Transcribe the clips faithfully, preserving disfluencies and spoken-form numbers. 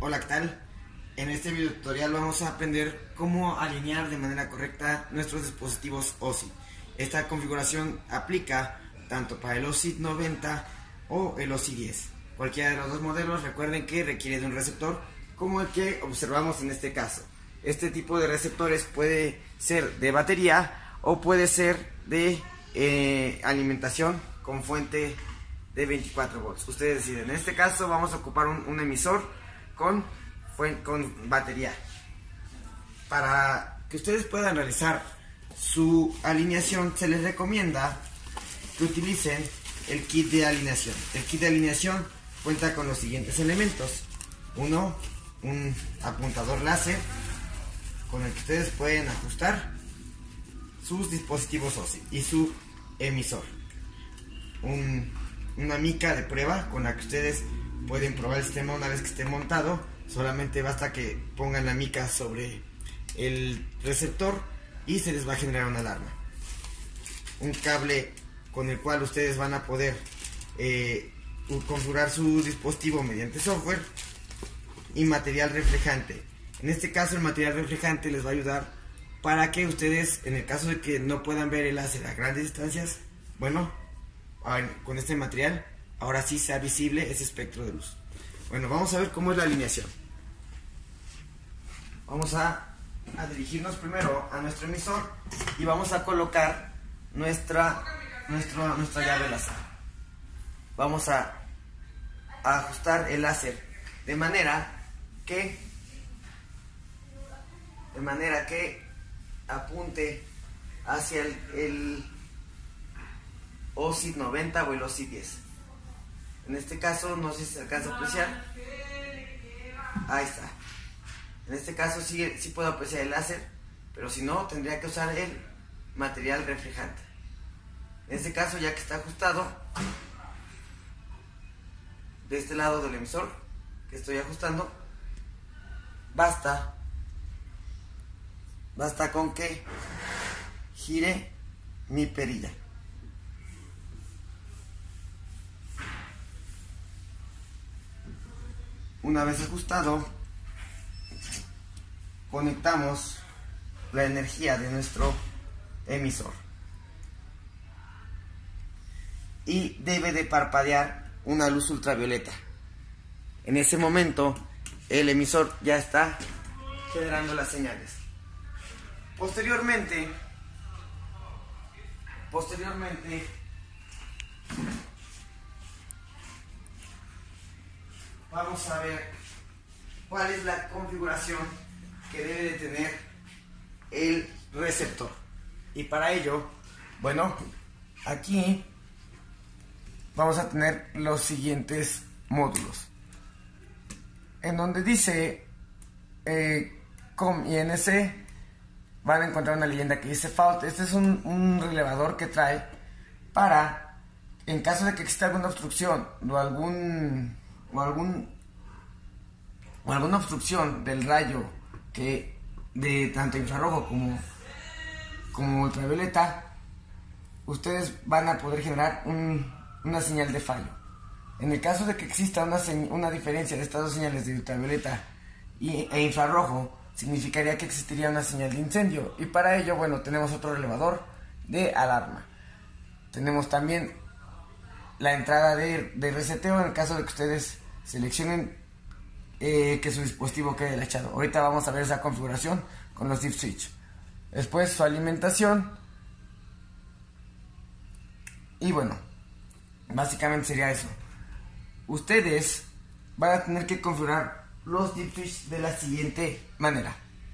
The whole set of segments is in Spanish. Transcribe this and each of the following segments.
Hola, ¿qué tal? En este video tutorial vamos a aprender cómo alinear de manera correcta nuestros dispositivos O S I. Esta configuración aplica tanto para el O S I noventa o el O S I diez. Cualquiera de los dos modelos, recuerden que requiere de un receptor como el que observamos en este caso. Este tipo de receptores puede ser de batería o puede ser de eh, alimentación con fuente de veinticuatro volts. Ustedes deciden. En este caso vamos a ocupar un, un emisor con, con batería. Para que ustedes puedan realizar su alineación, se les recomienda que utilicen el kit de alineación. El kit de alineación cuenta con los siguientes elementos. Uno, un apuntador láser con el que ustedes pueden ajustar sus dispositivos O S I y su emisor. Un, una mica de prueba con la que ustedes pueden probar el sistema una vez que esté montado. Solamente basta que pongan la mica sobre el receptor y se les va a generar una alarma. Un cable con el cual ustedes van a poder eh, configurar su dispositivo mediante software. Y material reflejante. En este caso el material reflejante les va a ayudar para que ustedes, en el caso de que no puedan ver el láser a grandes distancias, bueno, con este material ahora sí sea visible ese espectro de luz. Bueno, vamos a ver cómo es la alineación. Vamos a, a dirigirnos primero a nuestro emisor y vamos a colocar nuestra, nuestro, nuestra llave láser. Vamos a, a ajustar el láser de manera que de manera que apunte hacia el, el O S I noventa o el O S I diez. En este caso no sé si se alcanza a apreciar. Ahí está. En este caso sí, sí puedo apreciar el láser, pero si no tendría que usar el material reflejante. En este caso, ya que está ajustado de este lado del emisor que estoy ajustando, basta basta con que gire mi perilla. Una vez ajustado, conectamos la energía de nuestro emisor y debe de parpadear una luz ultravioleta. En ese momento el emisor ya está generando las señales. Posteriormente, posteriormente vamos a ver cuál es la configuración que debe de tener el receptor. Y para ello, bueno, aquí vamos a tener los siguientes módulos. En donde dice eh, com y N C, van a encontrar una leyenda que dice fault. Este es un, un relevador que trae para, en caso de que exista alguna obstrucción o algún o algún o alguna obstrucción del rayo que de tanto infrarrojo como como ultravioleta, ustedes van a poder generar un, una señal de fallo. En el caso de que exista una, una diferencia de estas dos señales de ultravioleta y, e infrarrojo, significaría que existiría una señal de incendio. Y para ello, bueno, tenemos otro relevador de alarma. Tenemos también la entrada de, de reseteo en el caso de que ustedes seleccionen eh, que su dispositivo quede delachado. Ahorita vamos a ver esa configuración con los dip switch. Después su alimentación. Y bueno, básicamente sería eso. Ustedes van a tener que configurar los dip switch de la siguiente manera.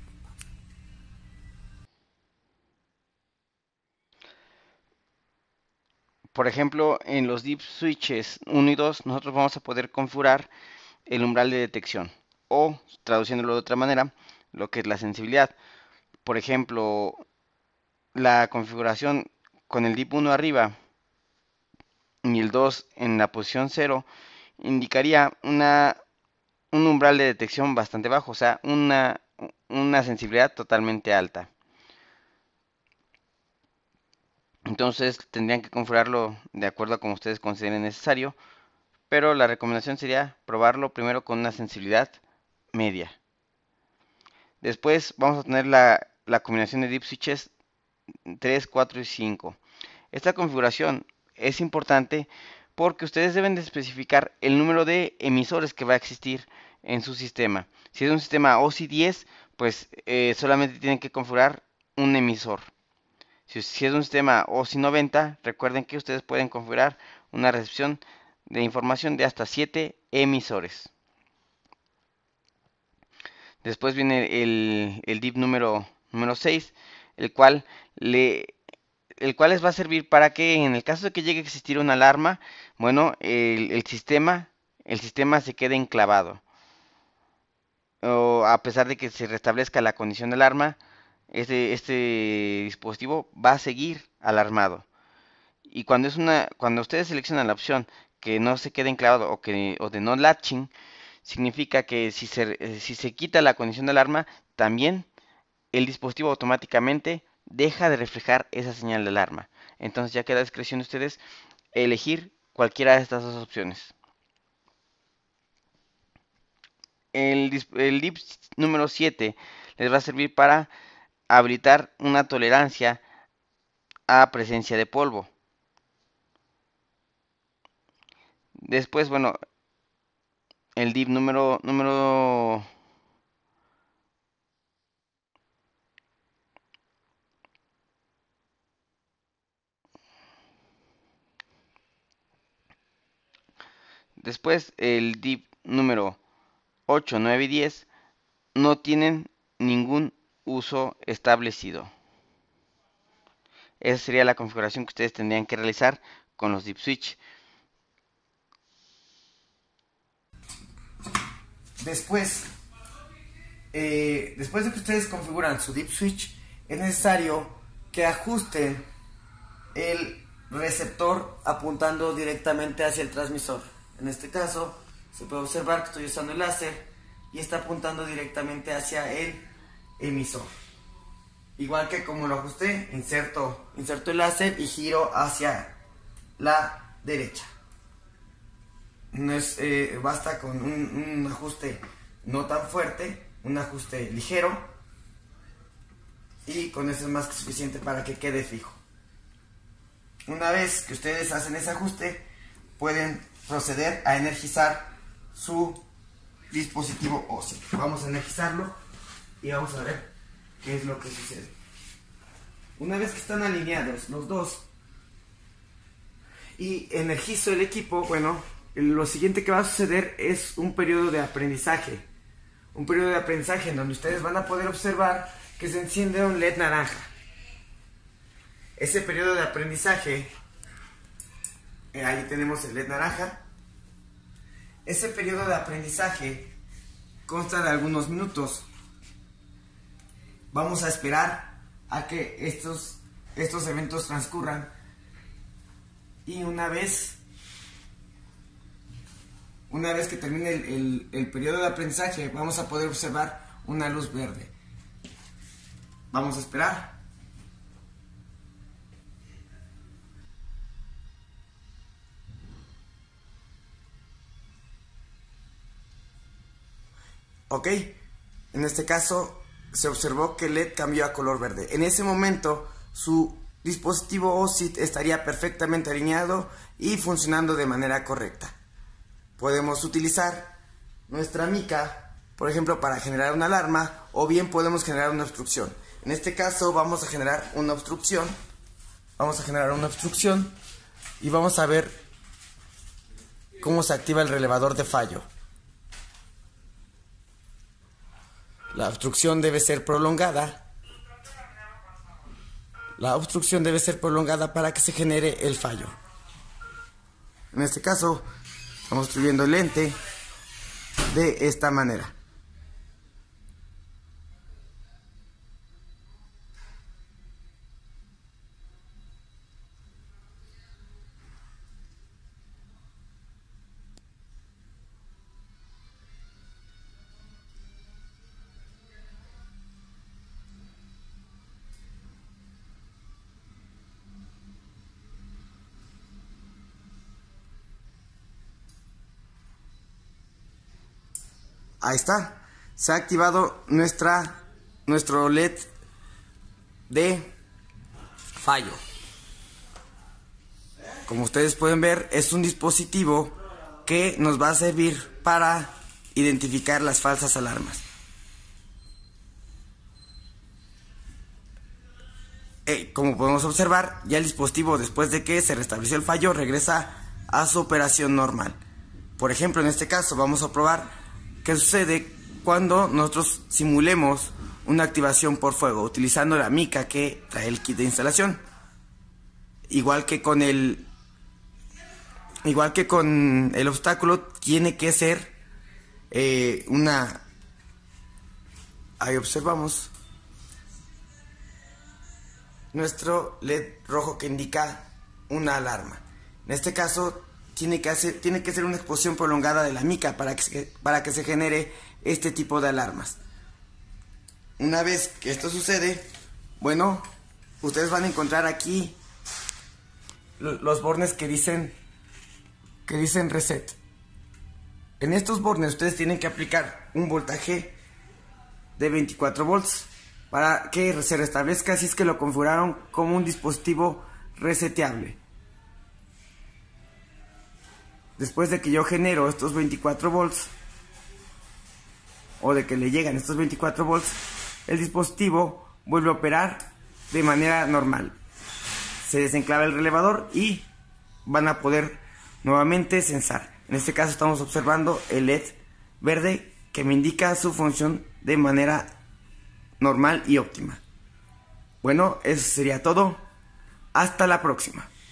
Por ejemplo, en los dip switches uno y dos nosotros vamos a poder configurar el umbral de detección, o traduciéndolo de otra manera, lo que es la sensibilidad. Por ejemplo, la configuración con el dip uno arriba y el dos en la posición cero indicaría una, un umbral de detección bastante bajo, o sea, una, una sensibilidad totalmente alta. Entonces tendrían que configurarlo de acuerdo a como ustedes consideren necesario, pero la recomendación sería probarlo primero con una sensibilidad media. Después vamos a tener la, la combinación de dip switches tres, cuatro y cinco. Esta configuración es importante porque ustedes deben de especificar el número de emisores que va a existir en su sistema. Si es un sistema O S I diez, pues eh, solamente tienen que configurar un emisor. Si, si es un sistema O S I noventa, recuerden que ustedes pueden configurar una recepción de información de hasta siete emisores. Después viene el, el dip número, número seis, el cual, le, el cual les va a servir para que en el caso de que llegue a existir una alarma, bueno, el, el sistema, el sistema se quede enclavado. O a pesar de que se restablezca la condición de alarma, este, este dispositivo va a seguir alarmado. Y cuando es una, cuando ustedes seleccionan la opción que no se quede enclavado o que o de no latching, significa que si se, eh, si se quita la condición de alarma, también el dispositivo automáticamente deja de reflejar esa señal de alarma. Entonces ya queda a discreción de ustedes elegir cualquiera de estas dos opciones. El, el dip número siete les va a servir para habilitar una tolerancia a presencia de polvo. Después, bueno, el dip número número después el dip número ocho, nueve y diez no tienen ningún uso establecido. Esa sería la configuración que ustedes tendrían que realizar con los dip switch. Después, eh, después de que ustedes configuran su dip switch, es necesario que ajusten el receptor apuntando directamente hacia el transmisor. En este caso, se puede observar que estoy usando el láser y está apuntando directamente hacia el emisor. Igual que como lo ajusté, inserto, inserto el láser y giro hacia la derecha. No es, eh, basta con un, un ajuste no tan fuerte, un ajuste ligero, y con eso es más que suficiente para que quede fijo. Una vez que ustedes hacen ese ajuste, pueden proceder a energizar su dispositivo O S I. Vamos a energizarlo y vamos a ver qué es lo que sucede. Una vez que están alineados los dos y energizo el equipo, bueno, lo siguiente que va a suceder es un periodo de aprendizaje. Un periodo de aprendizaje en donde ustedes van a poder observar que se enciende un L E D naranja. Ese periodo de aprendizaje, eh, ahí tenemos el L E D naranja. Ese periodo de aprendizaje consta de algunos minutos. Vamos a esperar a que estos, estos eventos transcurran, y una vez una vez que termine el, el, el periodo de aprendizaje, vamos a poder observar una luz verde. Vamos a esperar. Ok, en este caso se observó que el L E D cambió a color verde. En ese momento su dispositivo O S I estaría perfectamente alineado y funcionando de manera correcta. Podemos utilizar nuestra mica, por ejemplo, para generar una alarma, o bien podemos generar una obstrucción. En este caso vamos a generar una obstrucción. Vamos a generar una obstrucción y vamos a ver cómo se activa el relevador de fallo. La obstrucción debe ser prolongada. La obstrucción debe ser prolongada para que se genere el fallo. En este caso, estamos escribiendo el lente de esta manera. Ahí está. se ha activado nuestra, nuestro L E D de fallo. Como ustedes pueden ver, es un dispositivo que nos va a servir para identificar las falsas alarmas. Eh, como podemos observar, ya el dispositivo, después de que se restableció el fallo, regresa a su operación normal. Por ejemplo, en este caso vamos a probar qué sucede cuando nosotros simulemos una activación por fuego utilizando la mica que trae el kit de instalación. Igual que con el igual que con el obstáculo, tiene que ser eh, una ahí observamos nuestro L E D rojo que indica una alarma. En este caso tiene que hacer, tiene que ser una exposición prolongada de la mica para que se, para que se genere este tipo de alarmas. Una vez que esto sucede, bueno, ustedes van a encontrar aquí los bornes que dicen que dicen reset. En estos bornes ustedes tienen que aplicar un voltaje de veinticuatro volts para que se restablezca, si es que lo configuraron como un dispositivo reseteable. Después de que yo genero estos veinticuatro volts, o de que le llegan estos veinticuatro volts, el dispositivo vuelve a operar de manera normal. Se desenclava el relevador y van a poder nuevamente censar. En este caso estamos observando el L E D verde que me indica su función de manera normal y óptima. Bueno, eso sería todo. Hasta la próxima.